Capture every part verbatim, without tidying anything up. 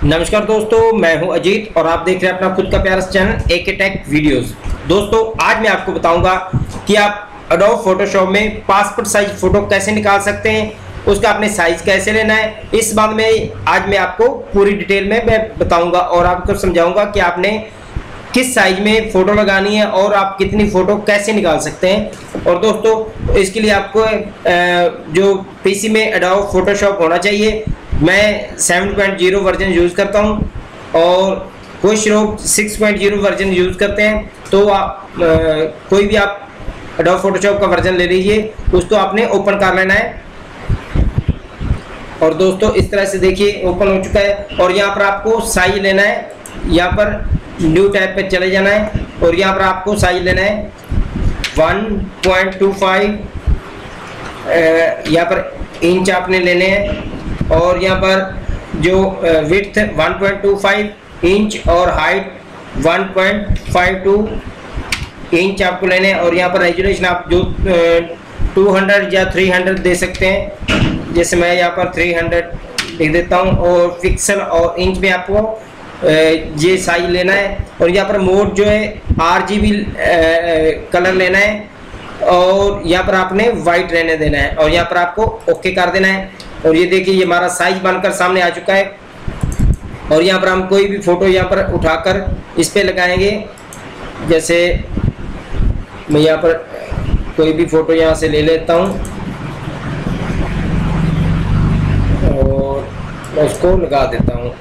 नमस्कार दोस्तों, मैं हूं अजीत और आप देख रहे हैं अपना खुद का प्यारा चैनल एके टेक वीडियोस। दोस्तों आज मैं आपको बताऊंगा कि आप एडोब फोटोशॉप में पासपोर्ट साइज फोटो कैसे निकाल सकते हैं, उसका आपने साइज कैसे लेना है। इस बात में आज मैं आपको पूरी डिटेल में मैं बताऊंगा और आपको समझाऊंगा कि आपने किस साइज में फ़ोटो लगानी है और आप कितनी फ़ोटो कैसे निकाल सकते हैं। और दोस्तों इसके लिए आपको जो पीसी में एडोब फोटोशॉप होना चाहिए। मैं seven point zero version use करता हूं और कुछ लोग six point zero version use करते हैं, तो आप आ, कोई भी आप एडोब फोटोशॉप का वर्जन ले लीजिए, उसको आपने ओपन कर लेना है। और दोस्तों इस तरह से देखिए ओपन हो चुका है और यहाँ पर आपको साइज लेना है। यहाँ पर न्यू टैब पे चले जाना है और यहाँ पर आपको साइज लेना है वन पॉइंट टू फाइव, यहाँ पर इंच आपने लेने हैं और यहाँ पर जो width one point two five inch और height one point five two inch आपको लेने हैं। और यहाँ पर रेजोल्यूशन आप जो टू हंड्रेड या थ्री हंड्रेड दे सकते हैं, जैसे मैं यहाँ पर थ्री हंड्रेड लिख देता हूँ। और पिक्सल और इंच में आपको ये साइज लेना है और यहाँ पर मोड जो है आर जी बी कलर लेना है और यहाँ पर आपने वाइट रहने देना है और यहाँ पर आपको ओके कर देना है। और ये देखिए ये हमारा साइज बनकर सामने आ चुका है। और यहाँ पर हम कोई भी फोटो यहाँ पर उठाकर इस पे लगाएंगे। जैसे मैं यहाँ पर कोई भी फोटो यहाँ से ले लेता हूँ और मैं उसको लगा देता हूँ।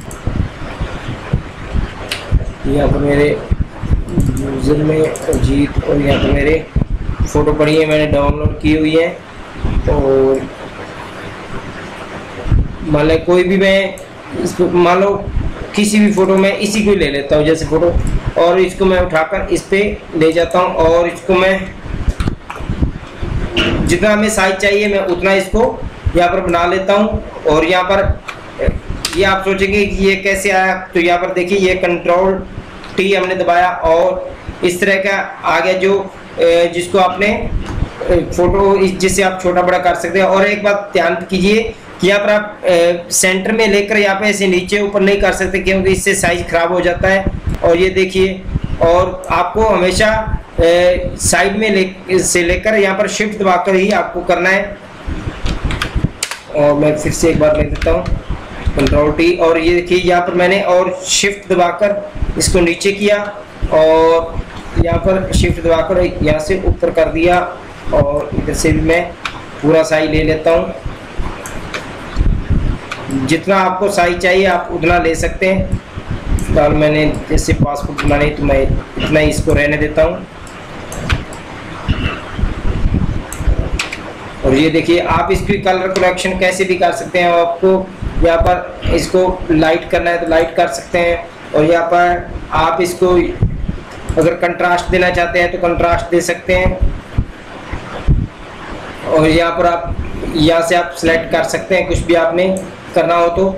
यहाँ पर मेरे यूज़र में अजीत और यहाँ पर मेरे फ़ोटो पड़ी है, मैंने डाउनलोड की हुई है। और मान लो कोई भी मैं इसको मान लो किसी भी फ़ोटो में इसी को ले लेता हूँ जैसे फ़ोटो, और इसको मैं उठाकर इस पे ले जाता हूँ और इसको मैं जितना हमें साइज चाहिए मैं उतना इसको यहाँ पर बना लेता हूँ। और यहाँ पर ये आप सोचेंगे कि ये कैसे आया, तो यहाँ पर देखिए ये कंट्रोल टी हमने दबाया और इस तरह का आ गया जो जिसको आपने फोटो जिससे आप छोटा बड़ा कर सकते हैं। और एक बात ध्यान कीजिए कि यहाँ पर आप ए, सेंटर में लेकर यहाँ पे ऐसे नीचे ऊपर नहीं कर सकते क्योंकि इससे साइज खराब हो जाता है। और ये देखिए, और आपको हमेशा ए, साइड में ले से लेकर यहाँ पर शिफ्ट दबाकर ही आपको करना है। और मैं फिर से एक बार ले देता हूँ कंट्रोल टी, और ये देखिए यहाँ पर मैंने और शिफ्ट दबाकर इसको नीचे किया और यहाँ पर शिफ्ट दबाकर यहाँ से ऊपर कर दिया। और इधर से भी मैं पूरा साइज ले लेता हूँ। जितना आपको साइज चाहिए आप उतना ले सकते हैं। फिलहाल मैंने जैसे पासपोर्ट बनाने तो मैं इतना ही इसको रहने देता हूँ। और ये देखिए आप इसकी कलर करेक्शन कैसे भी कर सकते हैं। आपको यहाँ पर इसको लाइट करना है तो लाइट कर सकते हैं और यहाँ पर आप इसको अगर कंट्रास्ट देना चाहते हैं तो कंट्रास्ट दे सकते हैं। और यहाँ पर आप यहाँ से आप सिलेक्ट कर सकते हैं कुछ भी आपने करना हो तो।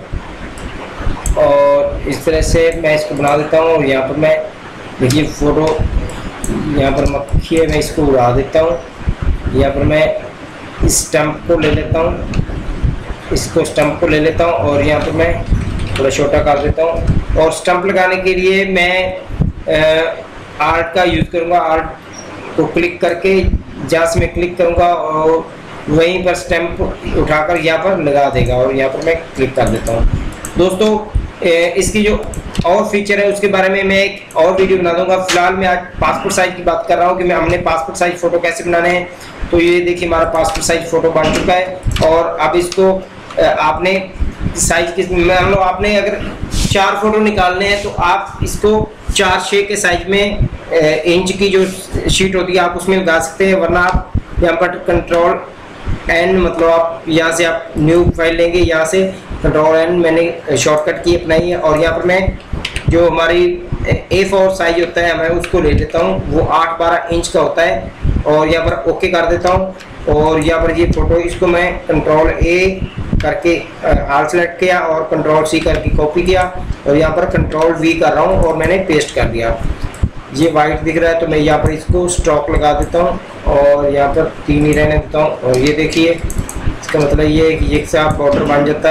और इस तरह से मैं इसको बना देता हूँ। और यहाँ पर मैं देखिए फ़ोटो यहाँ पर मक्खी है, मैं इसको उड़ा देता हूँ। यहाँ पर मैं इस स्टम्प को ले लेता हूँ, इसको स्टम्प को ले लेता हूँ और यहाँ पर मैं थोड़ा छोटा कर देता हूँ। और स्टम्प लगाने के लिए मैं आर्ट का यूज़ करूँगा। आर्ट को क्लिक करके जहाँ से मैं क्लिक करूँगा और वहीं पर स्टैम्प उठाकर यहाँ पर लगा देगा और यहाँ पर मैं क्लिक कर देता हूँ। दोस्तों इसकी जो और फीचर है उसके बारे में मैं एक और वीडियो बना दूंगा। फिलहाल मैं आज पासपोर्ट साइज की बात कर रहा हूँ कि मैं हमने पासपोर्ट साइज फ़ोटो कैसे बनाने हैं। तो ये देखिए हमारा पासपोर्ट साइज फ़ोटो बन चुका है। और अब इसको आपने साइज किस मान लो आपने अगर चार फोटो निकालने हैं तो आप इसको चार छः के साइज में इंच की जो शीट होती है आप उसमें लगा सकते हैं। वरना आप यहाँ पर कंट्रोल एन मतलब आप यहाँ से आप न्यू फाइल लेंगे, यहाँ से कंट्रोल एन मैंने शॉर्टकट की अपनाई है। और यहाँ पर मैं जो हमारी ए फोर साइज होता है मैं उसको ले लेता हूँ, वो आठ बारह इंच का होता है। और यहाँ पर ओके कर देता हूँ। और यहाँ पर ये फ़ोटो इसको मैं कंट्रोल ए करके आल सेलेक्ट किया और कंट्रोल सी करके कॉपी किया और यहाँ पर कंट्रोल वी कर रहा हूँ और मैंने पेस्ट कर दिया। ये वाइट दिख रहा है तो मैं यहाँ पर इसको स्टॉक लगा देता हूँ और यहाँ पर तीन ही रहने देता हूँ। और ये देखिए इसका मतलब ये है कि एक से आप बॉर्डर बन जाता है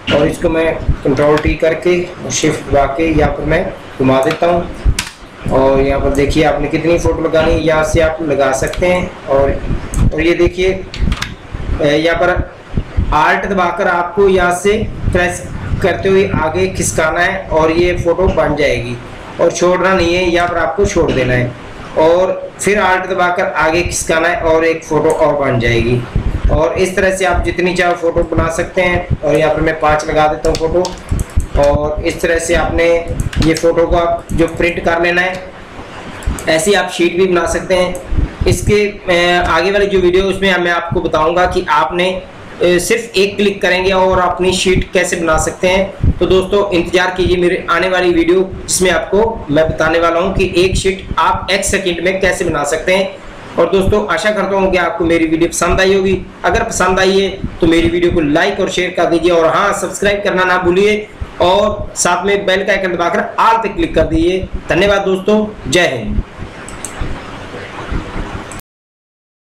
और इसको मैं कंट्रोल टी करके और शिफ्ट दबा के यहाँ पर मैं घुमा देता हूँ। और यहाँ पर देखिए आपने कितनी फ़ोटो लगानी है यहाँ से आप लगा सकते हैं। और और ये देखिए यहाँ पर आल्ट दबाकर आपको यहाँ से प्रेस करते हुए आगे खिसकाना है और ये फ़ोटो बन जाएगी और छोड़ना नहीं है, यहाँ पर आपको छोड़ देना है और फिर आल्ट दबाकर आगे खिसकाना है और एक फ़ोटो और बन जाएगी। और इस तरह से आप जितनी चाहो फ़ोटो बना सकते हैं। और यहाँ पर मैं पाँच लगा देता हूँ फ़ोटो। और इस तरह से आपने ये फ़ोटो को आप जो प्रिंट कर लेना है, ऐसी आप शीट भी बना सकते हैं। इसके आगे वाली जो वीडियो उसमें मैं आपको बताऊंगा कि आपने सिर्फ एक क्लिक करेंगे और अपनी शीट कैसे बना सकते हैं। तो दोस्तों इंतजार कीजिए मेरे आने वाली वीडियो, जिसमें आपको मैं बताने वाला हूं कि एक शीट आप एक सेकंड में कैसे बना सकते हैं। और दोस्तों आशा करता हूं कि आपको मेरी वीडियो पसंद आई होगी। अगर पसंद आई है तो मेरी वीडियो को लाइक और शेयर कर दीजिए और हाँ, सब्सक्राइब करना ना भूलिए और साथ में बेल का आइकन दबाकर ऑल पे क्लिक कर दीजिए। धन्यवाद दोस्तों, जय हिंद।